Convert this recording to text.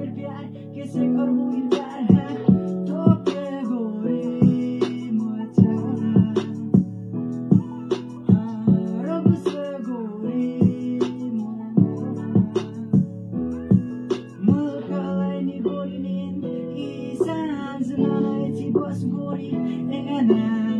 फिर प्यार किसे करूं इनकार है टोके गोरी मुझे चाहा रब से गोरी mulai ni gorinin isan senana eti bos gori engana